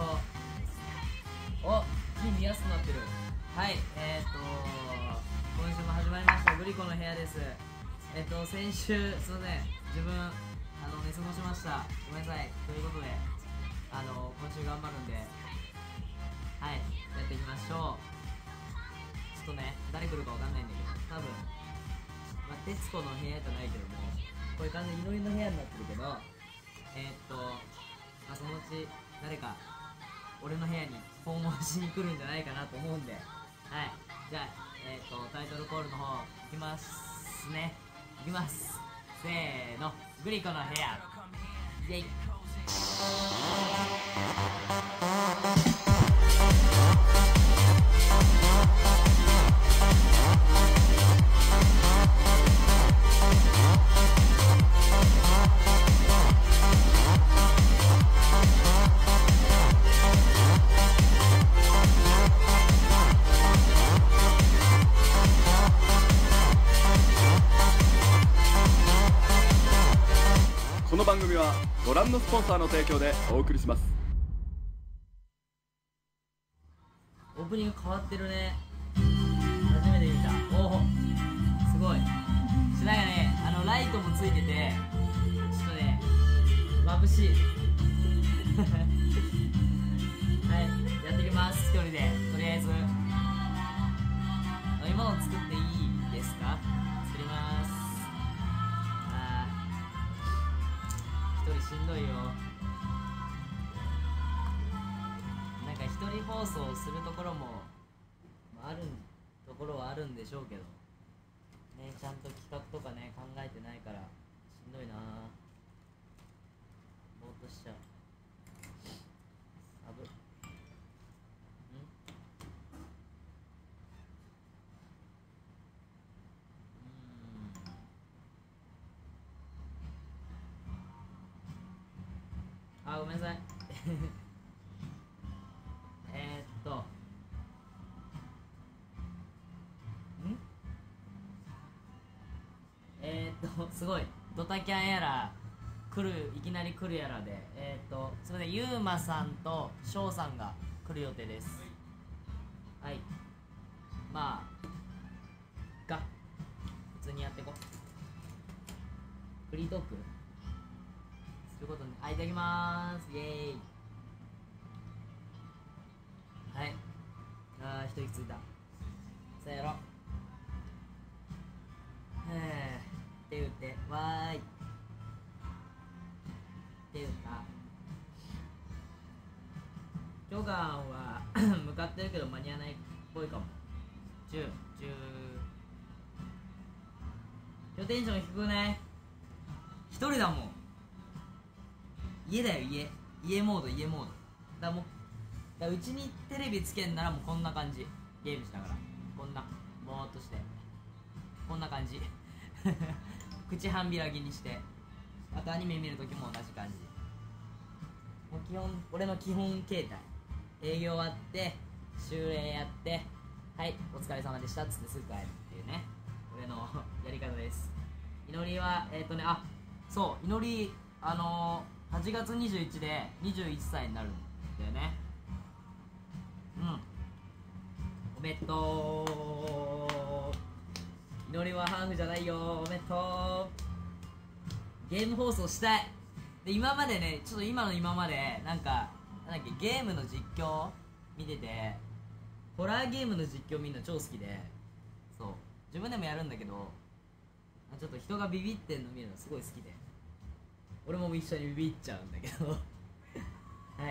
お、木見やすくなってる。はい、今週も始まりましたグリコの部屋です。先週すいません、自分寝過ごしました。ごめんなさい。ということで今週頑張るんで、はい、やっていきましょう。ちょっとね、誰来るかわかんないんだけど、多分徹子の部屋じゃないけども、こういう感じで祈りの部屋になってるけど、そのうち誰か俺の部屋に訪問しに来るんじゃないかなと思うんで、はい、じゃあ、タイトルコールの方いきますね。いきます、せーの、グリコの部屋、イェイ。 この番組はご覧のスポンサーの提供でお送りします。 オープニング変わってるね。初めて見た。おお、すごい。なんかね、ライトもついてて、ちょっとね、眩しい。はい、やっていきます。一人で、とりあえず飲み物作っていいですか？作ります。一人しんどいよ。なんか一人放送するところもあるところはあるんでしょうけどね、ちゃんと企画とかね考えてないからしんどいな。ぼーっとしちゃう。寒い。ごめんなさい。すごいドタキャンやらいきなり来るやらで、すみません、ゆうまさんとしょうさんが来る予定です。はい、まあ普通にやっていこう。フリートークということで、いただきまーす。イエーイ。はい、一息ついた。さあやろう。手打ってわーい。手打った。ジョガンは向かってるけど間に合わないっぽいかも。今日テンション低くない？一人だもん。家だよ、家モードだもう。うちにテレビつけんならもうこんな感じ。ゲームしながらこんなぼーっとしてこんな感じ。口半開きにして、あとアニメ見るときも同じ感じ。もう基本俺の基本形態。営業終わって終礼やって、はいお疲れ様でしたっつってすぐ帰るっていうね、俺のやり方です。祈りはそう祈り8月21で21歳になるんだよね。おめでとう。祈りはハーフじゃないよ。おめでとう。ゲーム放送したい。で今までね、ちょっと今までなんだっけ、ゲームの実況見てて、ホラーゲームの実況見るの超好きで、そう自分でもやるんだけど、ちょっと人がビビってんの見るのすごい好きで、俺も一緒にビビっちゃうんだけどはい、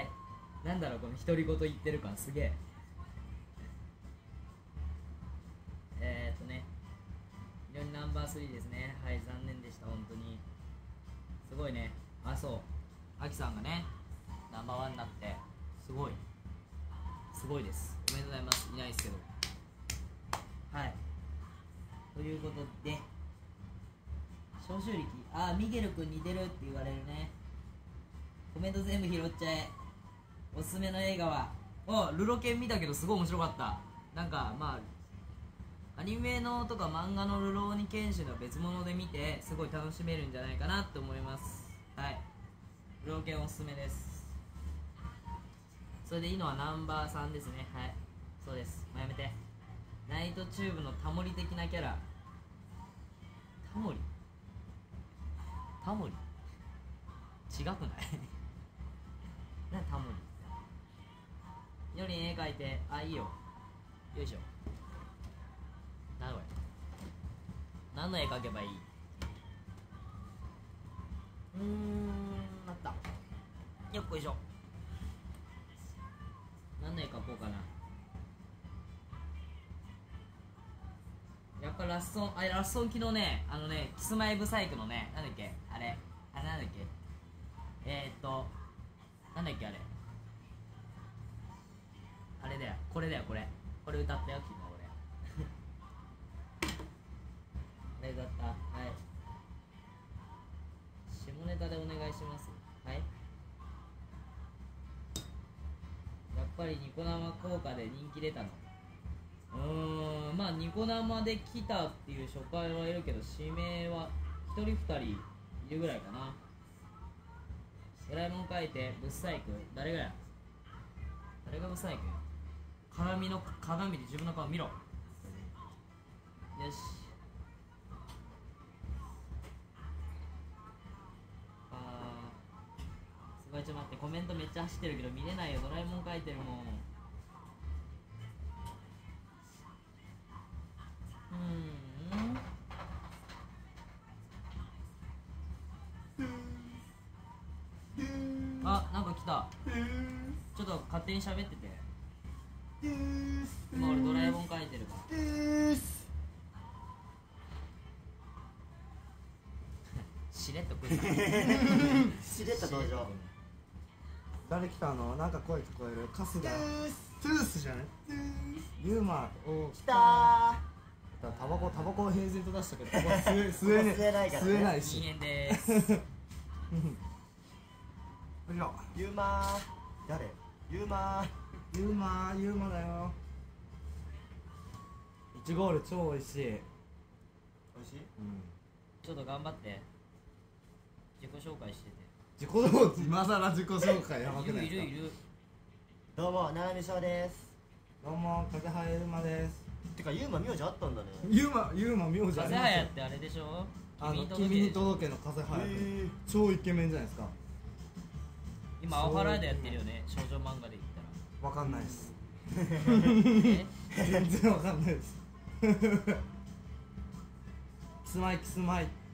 なんだろうこの独り言言ってる感すげえ。ナンバー3ですね。はい、残念でした。本当にすごいね。そうアキさんがねナンバーワンになってすごいです。おめでとうございます。いないですけど、はい、ということで消臭力、ミゲル君似てるって言われるね。コメント全部拾っちゃえ。おすすめの映画はルロケン見たけどすごい面白かった。なんかアニメのとか漫画のルローニケンシンの別物で見てすごい楽しめるんじゃないかなって思います。はい、ルロケンおすすめです。 それでいいのはナンバー3ですね。はい、そうです。もうやめて。ナイトチューブのタモリ的なキャラ。タモリ違くない何タモリより絵描いて。あ、いいよ。よいしょ。何これ、何の絵描けばいい？あった。よっこいしょ。何の絵描こうかな。やっぱラッソン昨日ね、キスマイブサイクのね、なんだっけあれなんだっけなんだっけあれだよ、これ歌ったよ昨日俺あれ歌った。はい、下ネタでお願いします。はい、やっぱりニコ生効果で人気出たの。まあニコ生で来たっていう初回はいるけど、指名は1人2人いるぐらいかな。ドラえもん書いてブッサイク。誰がブッサイク？鏡で自分の顔見ろ。よし。すごい、ちょっと待って、コメントめっちゃ走ってるけど見れないよ。ドラえもん書いてるもん。あ、なんか来た。ちょっと勝手に喋ってて。今俺ドラえもん書いてるから。しれっと来るな。 しれっと登場。 誰来たの？なんか声聞こえる。春日トゥースじゃない？ユーマお来たー。 タバコを平然と出したけどタバコ吸えないからね。吸えないし。 人間でーす。 ユーマー。誰？ユーマだよ。いちごール超美味しい。 美味しい？ ちょっと頑張って自己紹介してて。 今さら自己紹介やばくないですか？ いる。 どうも、七海翔です。 どうも、風早ゆうまです。 てか、ユーマ名字あったんだね。 ユーマ名字ありますよ。 風早ってあれでしょ？ 君に届けの風早く。超イケメンじゃないですか。 今青原でやってるよね、少女漫画で言ったら。 わかんないです。 え？ 全然わかんないです。キスマイ初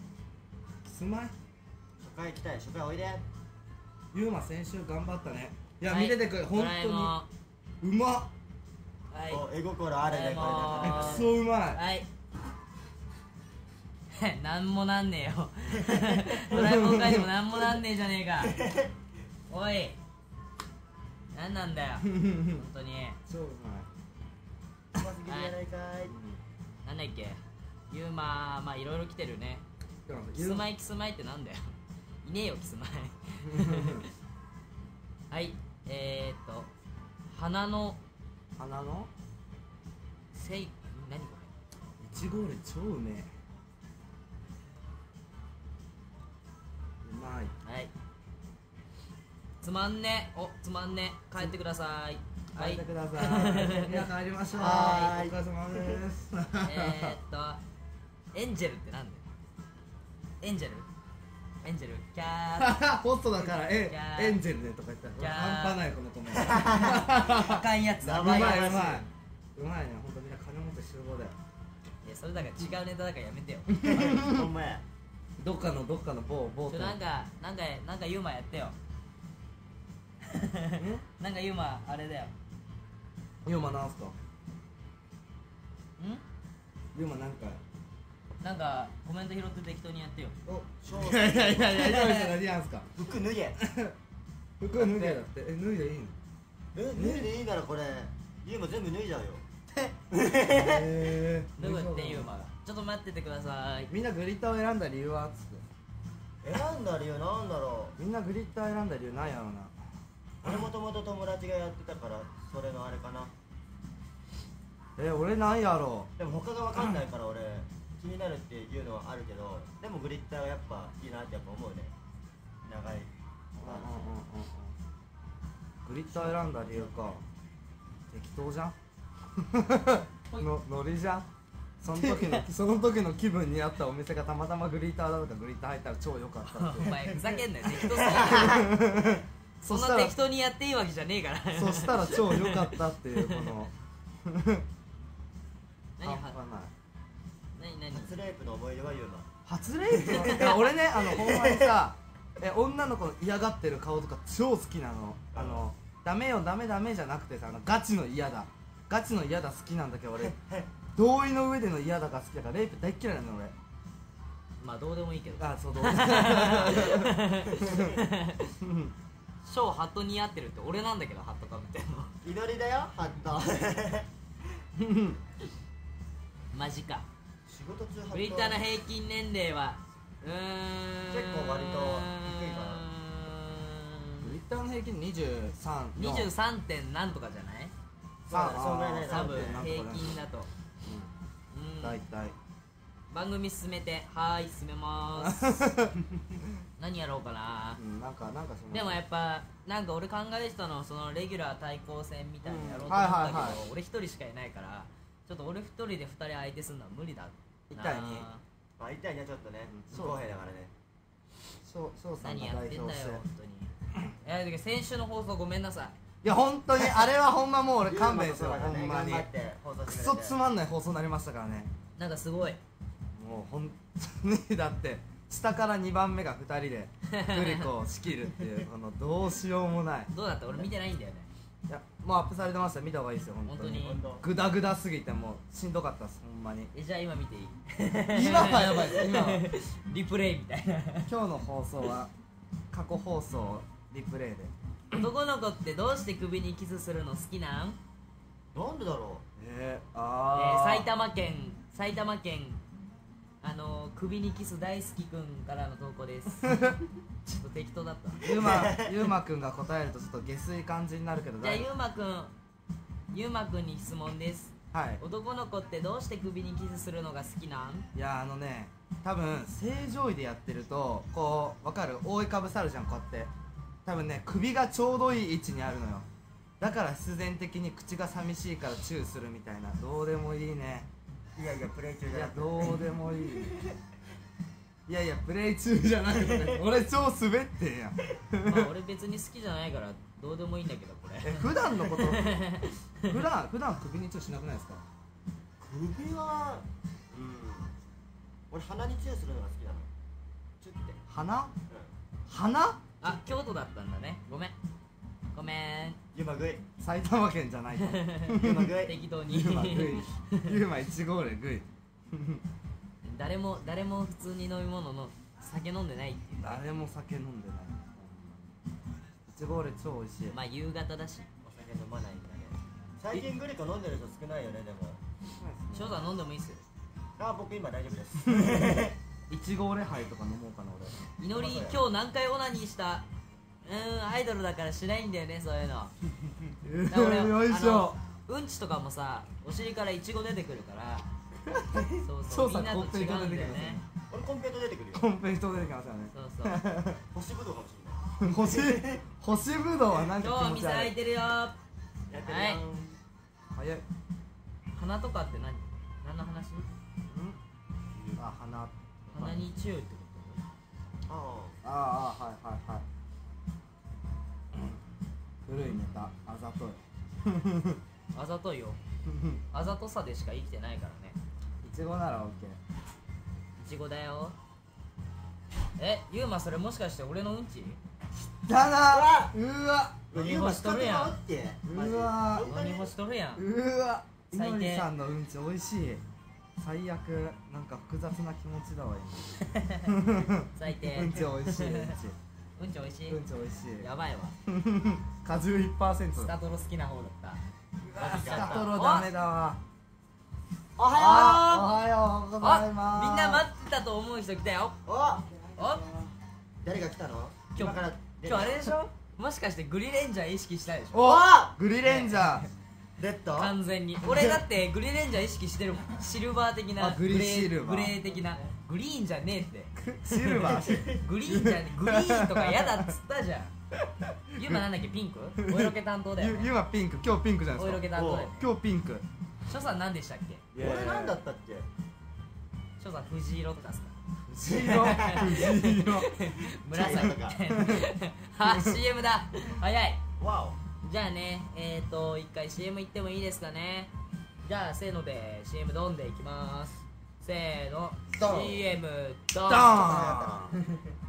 回来たい、初回おいで。 ユーマ先週頑張ったね。いや、見れてくれ、本当にうまっ。 はい、 お、絵心あるね、これなかなかね。 クソうまい。 はい。なんもなんねえよ。ドラえもん書いてもなんもなんねえじゃねえか。おい、なんなんだよ。本当に。 超うまい。 うますぎるやないかい。 なんだっけ、ユーマ、まあいろいろ来てるね。キスマイってなんだよ。いねえよキスマイ。はい、花のせい、何これ？いちごール超うめえ。うまい。 はい。つまんね。帰ってください。 帰ってください。みんな帰りましょう。おはーい。 疲れ様です。 エンジェルってなんだよ。エンジェルキャー。 ホストだからエンジェルねとか言ったら半端ないこのコメント。あかんやつ。 名うまい前がね、本当みんな金持って集合だよ。 いや、それだから違うネタだからやめてよ。 ほんまや。 どっかの某店。 なんかユーマやってよ。なんかユーマあれだよ。 ユーマなんすか？ ん？ ユーマなんかなんかコメント拾って適当にやってよ。 お、翔いやユーマさん何やんすか？ 服脱げ。 服脱げだって。脱いでいいの？ 脱いでいいならこれ、ユーマ全部脱いじゃうよ。 脱ぐってユーマが。ちょっと待っててください。 みんなグリッターを選んだ理由は？つって選んだ理由なんだろう。 みんなグリッター選んだ理由なんやろうな。 俺もともと友達がやってたからそれのあれかな。 俺なんやろでも他が分かんないから俺気になるっていうのはあるけど、でもグリッターがやっぱいいなってやっぱ思うね。長い。 グリッター選んだ理由か適当じゃんノリじゃんその時の気分に合ったお店がたまたまグリッターだとかグリッター入ったら超良かったってお前ふざけんなよ適当すぎるそんな適当にやっていいわけじゃねえからそしたら超良かったっていうこの何半端ない何初レイプの思い出は言うな。 初レイプいや俺ねほんまにさ女の子の嫌がってる顔とか超好きなのダメよダメダメじゃなくてさガチの嫌だ好きなんだけど俺同意の上での嫌だが好きだからレイプ大っ嫌いなの俺まあどうでもいいけどあそうどうでもショーハット似合ってるって俺なんだけどハットかぶってんの祈りだよ、ハット。 マジか仕事中ハット。 フリーターの平均年齢は結構割と低いかな。 グリッターの平均23 23点なんとかじゃないそんぐらいね多分なんとか平均だと大体番組進めてはーい進めまーす何やろうかななんかそのでもやっぱなんか俺考えてたのそのレギュラー対抗戦みたいにやろうと思はいったけど、 はいはい俺一人しかいないからちょっと俺一人で二人相手するのは無理だな一対二まあ、痛いね、ちょっとね。不そう公平だからね。 翔さん何が代やってんだよ表して本当にだけど先週の放送ごめんなさいいや本当にあれはほんまもう俺勘弁しようユーマとかがねほんまに頑張って放送クしてくれて。 ソつまんない放送になりましたからねなんかすごいもう本当にだって下から2番目が2人でグリコを仕切るっていうこのどうしようもないどうだった俺見てないんだよねいやもうアップされてました見た方がいいですよ本当に本当にグダグダすぎてもうしんどかったですほんまにじゃあ今見ていい今はやばいです今はリプレイみたいな今日の放送は過去放送リプレイで男の子ってどうして首にキスするの好きなん、 なんでだろ埼玉県首にキス大好きくんからの投稿ですちょっと適当だったゆうまくんが答えるとちょっと下水感じになるけどじゃあゆうまくんに質問ですはい男の子ってどうして首にキスするのが好きなんいや多分正常位でやってるとこう分かる覆いかぶさるじゃんこうやって多分ね首がちょうどいい位置にあるのよだから必然的に口が寂しいからチューするみたいなどうでもいいねう。いやいや、プレイ中いやじゃなくて。 どうでもいいいやいやプレイ中じゃなくて俺超滑ってんやんまあ俺別に好きじゃないからどうでもいいんだけどこれ普段のこと普段首にチューしなくないですか首は、俺鼻にチューするのが好きなの。チュって。 鼻あ京都だったんだねごめんユーマグイ。 埼玉県じゃないとユーマグイ。 適当にユーマグイユーマ150グイ誰も普通に飲み物の酒飲んでないっていう誰も酒飲んでない150超美味しいまあ夕方だしお酒飲まないんだね。最近グリコ飲んでる人少ないよね、でも。 翔さん飲んでもいいっすよあ、僕今大丈夫です。 1号礼拝とか飲もうかな俺祈り今日何回オナニーしたアイドルだからしないんだよねそういうのだから俺よいしょうんちとかもさお尻からイチゴ出てくるから翔さんみんなと違うんだよね俺コンペイト出てくるよ。 コンペイト出てきますよねそうそう干しぶどうかもしれない。 干しぶどうはなんか今日は店気持ち悪い開いてるよやってるよ。 はい早い鼻とかって何の話あ鼻鼻にチューってこあはいはいはい古いネタあざといとあざといよあざとさでしか生きてないからねいちごなら OK いちごだよゆうまそれもしかして俺のうんちだなうわ飲み干しとるやんうわ飲み干しとるやんうわい最低のりさんのうんち美味しい最悪なんか複雑な気持ちだわ最低今うんち美味しいうんちおいしいうんち美味しいやばいわ果汁 1% スタトロ好きな方だったスタトロダメだわおはおはようございますみんな待ってたと思う人来たよよう。お、 お誰が来たの？ 今日から今日あれでしょもしかしてグリレンジャー意識したでしょおおグリレンジャーレッド？ 完全に俺だってグリレンジャー意識してるもんシルバー的なあグリシルバーグレー的なグリーンじゃねえってシルバーグリーンじゃねえグリーンとか嫌だっつったじゃんユーマなんだっけ、ピンクお色気担当だよね。 ゆうまピンク、今日ピンクじゃないお色ですか。 気担当だよね。 今日ピンク。 翔さん何でしたっけ？ 俺なんだったっけ？ 翔さん藤色とかっすか？ 藤色藤色紫みたいな。あ、CM だ。早い。 わお。 じゃあね、一回 CM 行ってもいいですかね。じゃあせーので CM ドンでいきます。せーの、 ドン CM ドン。 ドーン。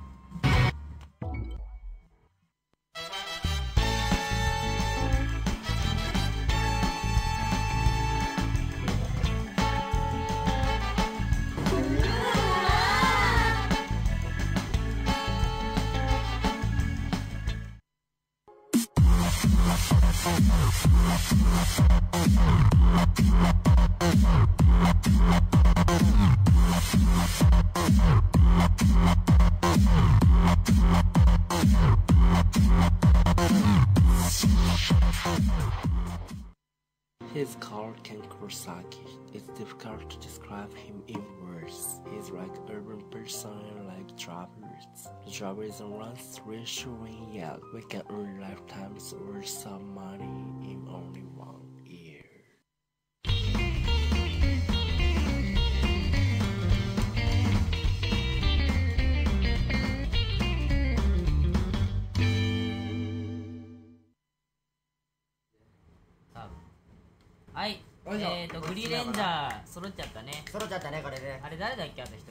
He's called Ken Kurosaki. It's difficult to describe him in words. He's like urban person, like travelers. The job is around reassuring, yet we can earn lifetimes worth some money in only 1 year. はい、 よいしょグリーレンジャー揃っちゃったね。 揃っちゃったねこれね。 あれ誰だっけ、あと一人。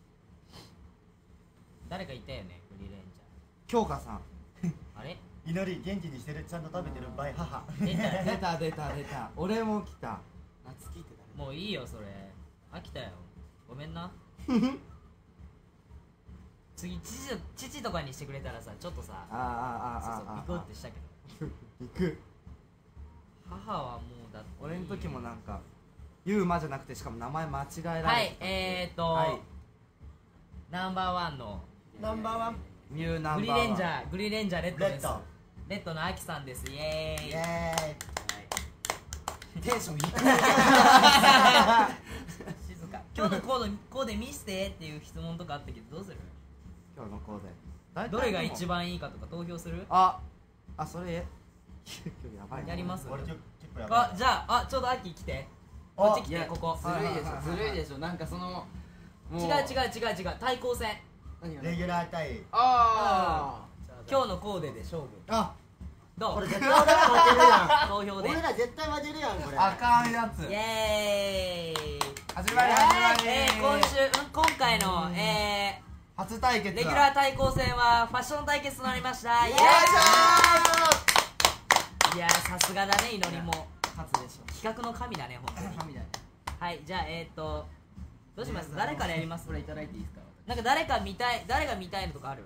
誰かいたよね、グリーレンジ京香さん。 ャー。あれ祈り元気にしてる、ちゃんと食べてるバイ母。 出たよ出た出た出た。俺も来た。 夏希ってもういいよそれ。飽きたよ。ごめんな。次父とかにしてくれたらさ、ちょっとさ、そうそうビクってしたけど。 行く。 母はもうだって俺の時もなんかユーマじゃなくて、しかも名前間違えられてた。 はい、ナンバーワンのナンバーワンミューナングバーワン。 リーレンジャーレッドです。 レッドレッドのアキさんです。イエーイ。 イエテンション低い。 静か。今日のコーデ見せてっていう質問とかあったけど、どうする？ 今日のコーデ。 どれが一番いいかとか投票する？ あ、それ。今日やばいな。 やります？ ーイ。俺結構やばい。 じゃあちょうど秋来て。こっち来て、 いやここ。 ずるいでしょはいはいはいずるいでしょ、なんかそのもう違う対抗戦。 何がレギュラー対。 あ今日のコーデで勝負。 あ、 どう？ これ絶対俺ら負けるやん。 投票で。 俺ら絶対負けるやんこれ。 あかんやつ。 イエーイ。 始まり始まり。 今回の初対決だ。 レギュラー対抗戦はファッション対決となりました。イエーイ。いやー、さすがだね、祈りも勝つでしょ。 企画の神だね、本当に。 神だよ。 はい、じゃあどうします？誰からやります？ これいただいていいですか？ なんか誰が見たいのとかある？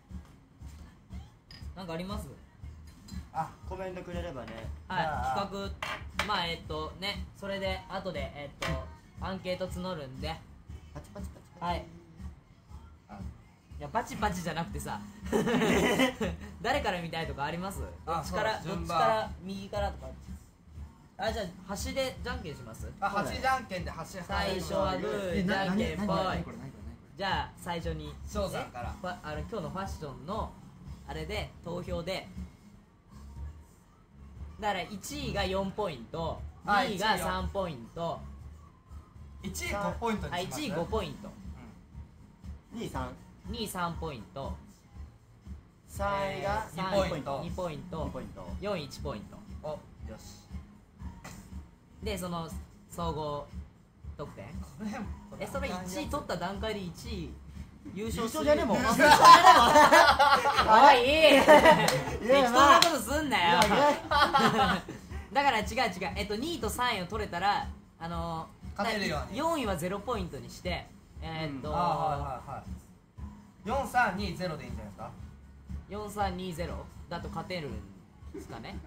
なんかあります？ コメントくれればね。 はい、企画、まあね、それで後でアンケート募るんで、 パチパチパチパチ。 はい。いやパチパチじゃなくてさ誰から見たいとかあります？どっちからそう順番どっちから右からとか。じゃあ端でじゃんけんします？ 端じゃんけんで端。 最初はグーじゃんけんぽい。 これ何これじゃあ最初に翔さんから今日のファッションのあれで投票で、だから1位が4ポイント、2位が3ポイント、 1位5ポイントにします。 1位5ポイント、 2、3。 2位3ポイント、 3位が 2ポイント 2ポイント、 2ポイント。 4位1ポイントお、よし。 で、その総合得点。それ1位取った段階で1位優勝する。 優勝じゃねえもん。 おい適いや当なことすんなよいやだから違う2位と3位を取れたら勝てるように 4位は0ポイントにしてはいはい。4320でいいんじゃないですか。 4320だと勝てるんですかね。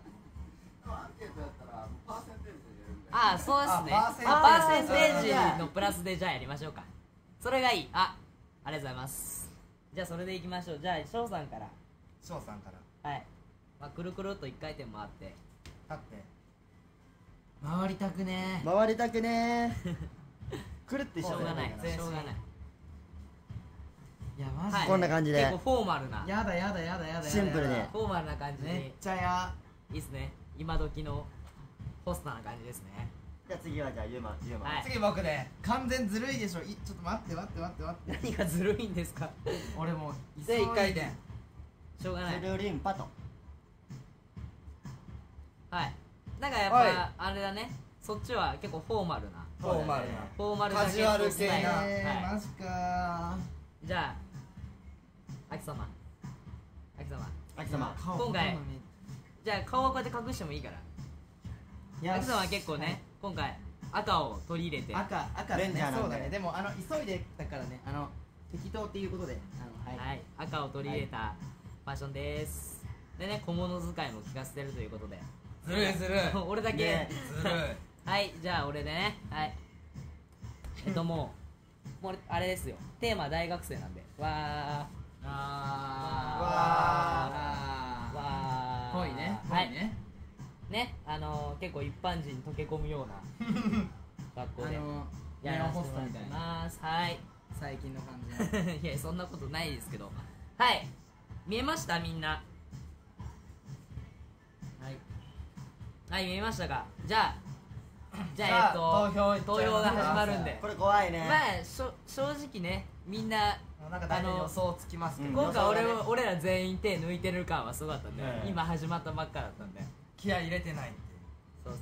ああ、そうですね。パーセンテージのプラスでじゃあやりましょうか。それがいい。ありがとうございます。じゃあそれでいきましょう。じゃあ翔さんから。 翔さんから。 はい。くるくるっと1回転回って立って。 回りたくねー。 回りたくねー。くるってししょうがない、しょうがない。 いやマジで、 はいこんな感じで結構フォーマルなやだやだやだやだシンプルでフォーマルな感じめっでちゃやいいっすね。今時のポスターな感じですね。 じゃあ次はじゃあユーマはい次僕ね完全ずるいでしょ。ちょっと待って何がずるいんですか。 俺もうで一回転しょうがない。 スルリンパとはい。なんかやっはいぱあれだね。そっちは結構フォーマルな。 フォーマルなフォーマルカジュアル系なジャケットスタイルはい。 マジかじゃあ、秋様。 秋様今回じゃあ顔はこうやって隠してもいいから。 いや秋様は結構ね、今回赤を取り入れて。 赤だねレンジャーなんでそうだね。でも急いでだからね適当っていうことではいはい、赤を取り入れたファッションです。でね、小物使いも聞かせてるということで。 ずるいずるい俺だけ、 ねずるいはい、じゃあ俺でね、はい。もうあれですよ。テーマ大学生なんで。わー。わー。 ぽいねぽはいい。 ねね、結構一般人に溶け込むような学校でネオホストみたいなます。はい。 最近の感じのいや、そんなことないですけど。はい。見えましたみんな。はい、見えましたか。じゃあ投票が始まるんで。 これ怖いねまあ正直ね、みんななんか大体予想つきますけど、 今回予想がね俺ら全員手抜いてる感はすごかったんで、 ね今始まったばっかだったんで。 気合い入れてないってそう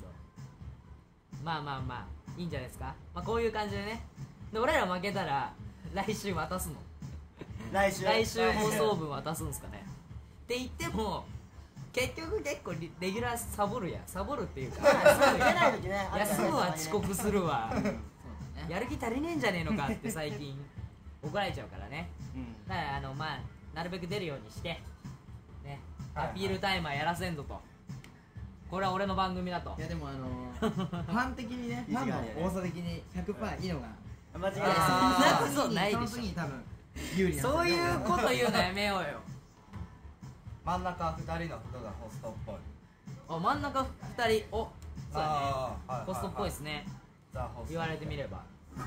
まあいいんじゃないですか。まあこういう感じでね。で俺ら負けたら来週渡すの。 来週放送分渡すんですかね。って言っても結局結構レギュラーサボるっていうか出ない時ね休むわ遅刻するわそうだねやる気足りねえんじゃねえのかって最近怒られちゃうからね。だからまあなるべく出るようにしてね、アピールタイマーやらせんぞと。これは俺の番組だと。 いやでもファン的にねファンの多さ的に100%いいのが間違いあーないそんなことないでしょその時に多分有利なそういうこと言うのやめようよ。 真ん中2人の人がホストっぽいあ、真ん中2人、お、そうだね、 はいホストっぽいですね。 ザ・ホスト言われてみれば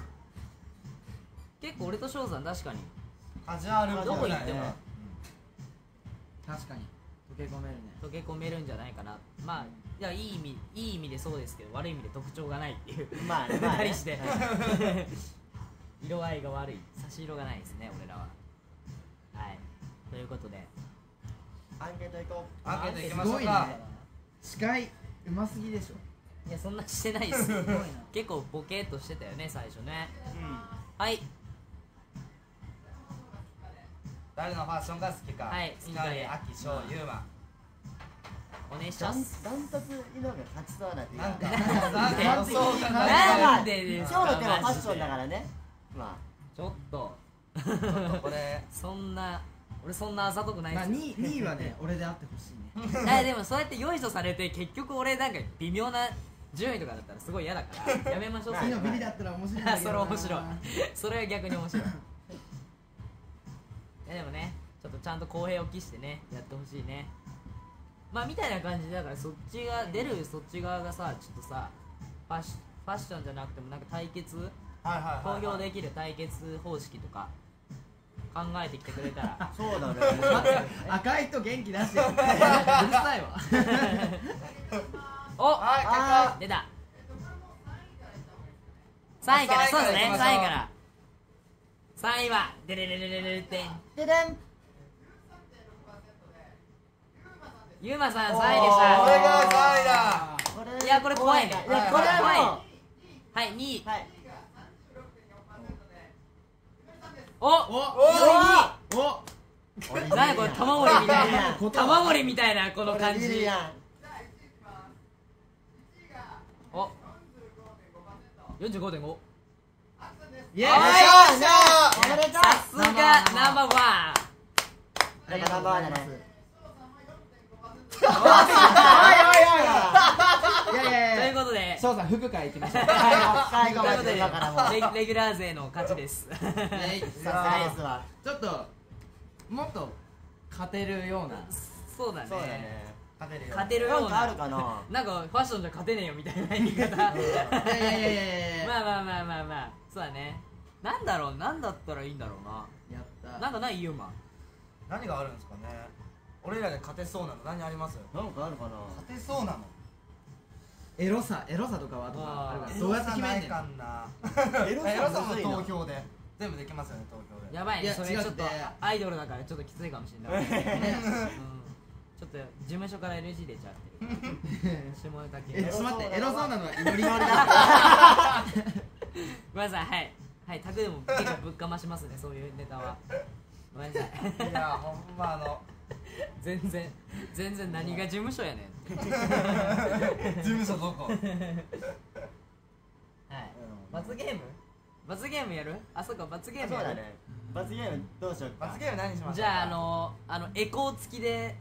結構俺と翔さん確かにカジュアルっぽいどこ行っても確かに溶け込めるね溶け込めるんじゃないかな。まあいやいい意味でそうですけど、悪い意味で特徴がないっていうまあね二人して色合いが悪い、差し色がないですね俺らは。はい、ということでアンケート行こアンケート行きすごいねましょうか。 司会うますぎでしょいやそんなしてないですすごいな結構ボケーっとしてたよね最初ね。 うはい、 誰のファッションが好きか。 はいスカリ、アキ、ショウ、ユーマ。 お願いします。 ダントツ井上が勝ちそうなっていうなんかなんで予想がなんでですか今日のテーマファマジでッションだからねまちょっとちょっとこれそんな俺そんなあざとくないまあですよ。 2位はね俺であってほしいねいやでもそうやってよいしょされて結局俺なんか微妙な順位とかだったらすごい嫌だからやめましょう。 はい次のビリだったら面白いんだけどそれな面白いそれは逆に面白い。いやでもねちょっとちゃんと公平を期してねやってほしいね。まあみたいな感じでだからそっちが出るそっち側がさちょっとさファッションじゃなくてもなんか対決投票できる対決方式とか考えてきてくれたらあそうだね赤い人元気出してうるさいわおは出た3位からそうですね3位から3位はデレレレレレってででんゆうまさん3位でしこれが3位だ。 これいやこれ怖いねいやこれはもうはい2位はいおお何これ玉森みたいなお玉森みたいなこの感これリリじ。 アンお 45.5 イエーイおめでとうさすがナンバーワン。 これがナンバーワンだねいやいやいやということで翔さん服からいきましょう最後までということでだからもうレギュラー勢の勝ちですイエーイさすがですわちょっともっと勝てるようなそうだねそうだね勝てるようなんかあなるかななんかファッションじゃ勝てねえよみたいな言い方いやいやいやいやいやまあそうだね。なんだったらいいんだろうな。 やっったなんかないユーマ何があるんですかね。俺らで勝てそうなの何あります？ なんかあるかな。 勝てそうなのエロさとかはとかあるからどうやって決めんねん。 かんな。 エロさエロさもむずいな投票で全部できますよね、投票で。 やばいね、 いやそれちょっと違うってアイドルだからちょっときついかもしれない、ちょっと事務所から NG 出ちゃってる下ネタ系ちょっと待って、エロそうなのは祈りのあれだ。 ごめんなさい、はいはいタクでも結構ぶっかましますね、そういうネタは。ごめんなさいいやほんま全然何が事務所やねんって事務所どこ？ はい罰ゲームやる？あ、そうか、罰ゲームやる。 そうだね。罰ゲームどうしようか。 罰ゲーム何しましょうか？ じゃあエコー付きで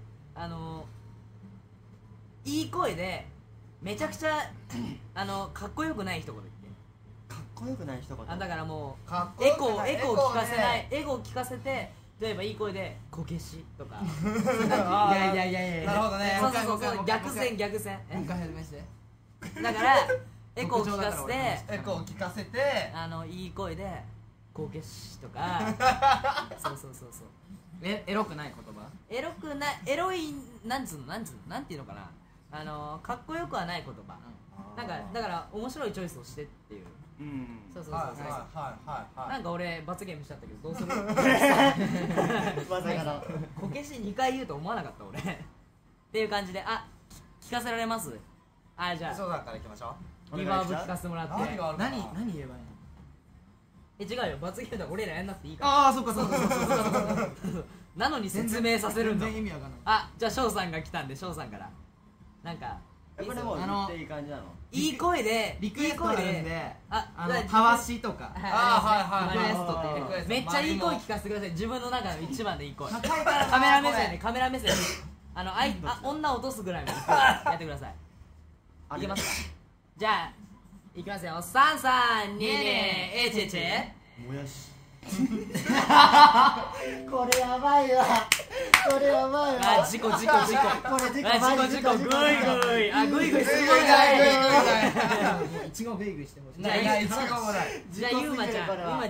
いい声でめちゃくちゃかっこよくない一言言って。 かっこよくない一言。 あ、だからもうかっこエコよくないー聞かせないエコー聞かせて、例えばいい声でこけしとかあーいやなるほどね。 そうそう逆線もう一回始めして。 だからエコー聞かせてエコー聞かせていい声でこけしとかそうエロくない言葉？ エロくないエロいなんつうのなんていうのかな、かっこよくはない言葉、なんかだから面白いチョイスをしてっていう。 うん。 そうはいなんか俺罰ゲームしちゃったけどどうするまさかの。 こけし2回言うと思わなかった俺っていう感じで、聞かせられます？あ、じゃそうだから行きましょう。 リバーブ聞かせてもらって。 何があるかな。 何言えばいいの？ 違うよ、罰ゲームだから俺らやんなくていいかああ、そっか。 らなのに説明させるんだ。 全然意味わかんない。 あ、じゃあ翔さんが来たんで翔さんからなんかこれもう言っていい感じなの？ いい声でリクエストあるんで、 じゃあたわしとか。 はいリクエストっていうリクエストめっちゃいい声聞かせてください。自分の中の一番でいい声。 高いからなカメラ目線で女落とすぐらいまでやってください。いけますか？じゃあいきますよ。33221 もやし。これやばいわ。これやばいわ。 あ、事故これ事故マジグイグイ、あ、グイグイすごいグイグイもういちごベイグしてほしい。 じゃあいやいちごもない。 じゃあゆうまちゃんこれは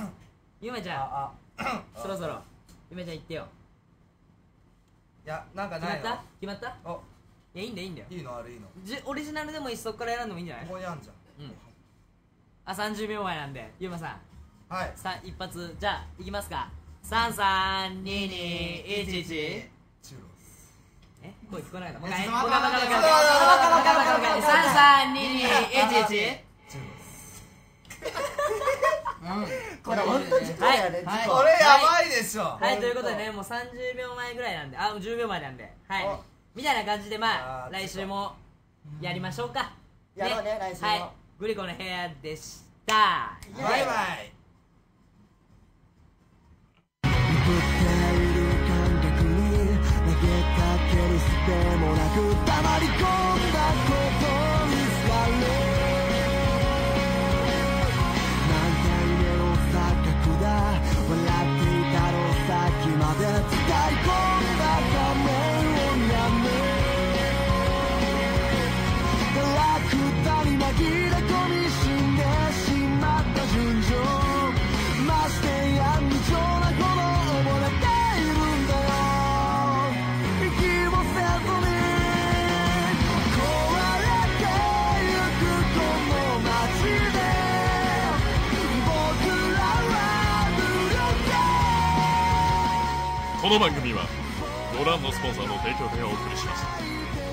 そろそろゆうまちゃん言ってよ。 いやなんか決まないの。 った決まった？ お、 いや、いいんだよいいんだよ。 いいのあるいいの。 オリジナルでもいいし、そこから選んでもいいんじゃない？ ここにあんじゃん。 あ、30秒前なんでゆうまさんはい。 一発、じゃあいきますか。33221 チュロ声聞こえなかった。もうちょっと一回待って 33221 これ本当に事故やね。 はい事故。 これやばいでしょ。 はい、ということでね、もう30秒前ぐらいなんで、もう10秒前なんで、はいおみたいな感じで、まああー来週もやりましょうか。 やろうね来週もはい、グリコの部屋でした。 バイバイ。 振っている感覚に投げかけるすべもなく溜まり込んだことにすがる何回目の錯覚だ笑っていたのさっきまで使い込んだ仮面をやめラクダに紛れ込み死んでしまった純情ましてや無情なほど溺れているんだよ息もせずに壊れてゆくこの街で僕らは無力この番組はご覧のスポンサーの提供でお送りします。